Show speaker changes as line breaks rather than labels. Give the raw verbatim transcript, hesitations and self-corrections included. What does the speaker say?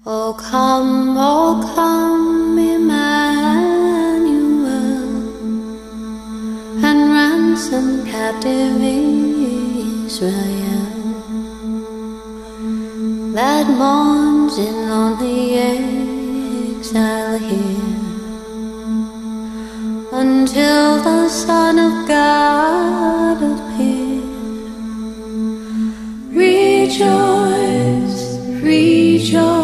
Oh come, oh come, Emmanuel, and ransom captive Israel that mourns in lonely exile here, until the Son of God appear. Rejoice, rejoice,